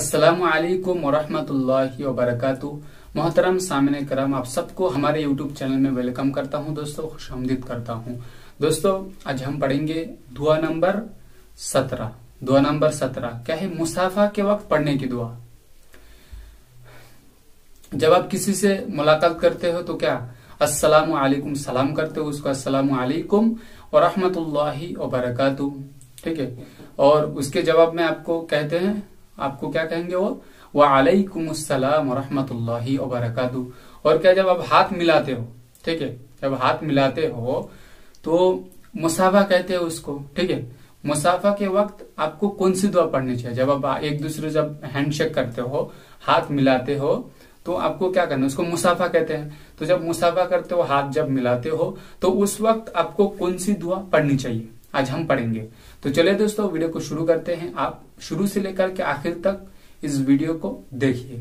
अस्सलामु अलैकुम वरहमतुल्लाहि वबरकातुहू। मोहतरम सामिन करम, आप सबको हमारे यूट्यूब चैनल में वेलकम करता हूं। दोस्तों खुशामदीद करता हूं। दोस्तों आज हम पढ़ेंगे दुआ नंबर 17। दुआ नंबर 17 क्या है? मुसाफा के वक्त पढ़ने की दुआ। जब आप किसी से मुलाकात करते हो तो क्या अस्सलामु अलैकुम सलाम करते हो, उसको अस्सलामु अलैकुम वरहमतुल्लाहि वबरकातुहू, ठीक है। और उसके जवाब में आपको कहते हैं, आपको क्या कहेंगे? वो वालेकुमुस्सलाम वरहमतुल्लाहि वबरकातुहू। और क्या, जब आप हाथ मिलाते हो, ठीक है, जब हाथ मिलाते हो तो मुसाफा कहते हैं उसको, ठीक है। मुसाफा के वक्त आपको कौन सी दुआ पढ़नी चाहिए? जब आप एक दूसरे जब हैंडशेक करते हो, हाथ मिलाते हो, तो आपको क्या करना है? उसको मुसाफा कहते हैं। तो जब मुसाफा करते हो, हाथ जब मिलाते हो, तो उस वक्त आपको कौन सी दुआ पढ़नी चाहिए, आज हम पढ़ेंगे। तो चलिए दोस्तों वीडियो को शुरू करते हैं। आप शुरू से लेकर के आखिर तक इस वीडियो को देखिए।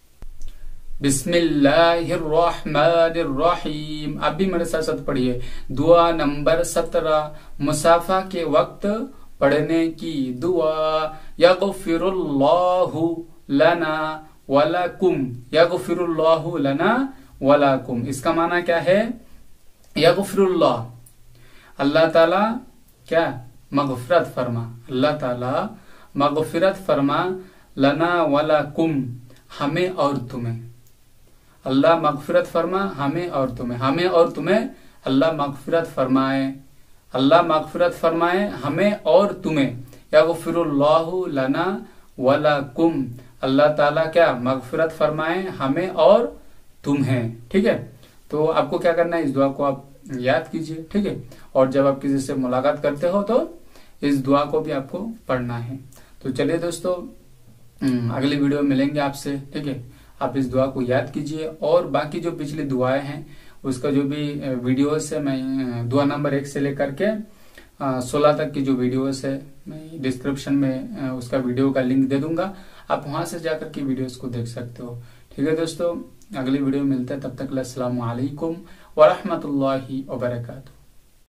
बिस्मिल्लाहिर्रहमानिर्रहीम। आप भी मेरे साथ साथ पढ़िए। दुआ नंबर 17, मुसाफा के वक्त पढ़ने की दुआ। यगफिरुल्लाहु लना वलकुम, यगफिरुल्लाहु लना वलकुम। इसका माना क्या है? यगफिरुल्लाह, अल्लाह ताला क्या मगफिरत फरमा, अल्लाह ताला मगफिरत फरमा, लना वलकुम, हमें और तुम्हें। अल्लाह मगफिरत फरमा हमें और तुम्हें, हमें और तुम्हें अल्लाह मगफिरत फरमाए, अल्लाह मगफिरत फरमाए हमें और तुम्हें। यगफिरुल्लाहु लना वलकुम, अल्लाह ताला क्या मगफिरत फरमाए हमें और तुम्हें, ठीक है। तो आपको क्या करना है? इस दुआ को आप याद कीजिए, ठीक है। और जब आप किसी से मुलाकात करते हो तो इस दुआ को भी आपको पढ़ना है। तो चलिए दोस्तों अगली वीडियो में मिलेंगे आपसे, ठीक है। आप इस दुआ को याद कीजिए और बाकी जो पिछली दुआएं हैं उसका जो भी वीडियोस है, मैं दुआ नंबर 1 से लेकर के 16 तक की जो वीडियोस है मैं डिस्क्रिप्शन में उसका वीडियो का लिंक दे दूंगा। आप वहां से जाकर के वीडियोस को देख सकते हो, ठीक है दोस्तों। अगली वीडियो में मिलते हैं, तब तक अस्सलामु अलैकुम वरहमतुल्लाहि वबरकातुहू।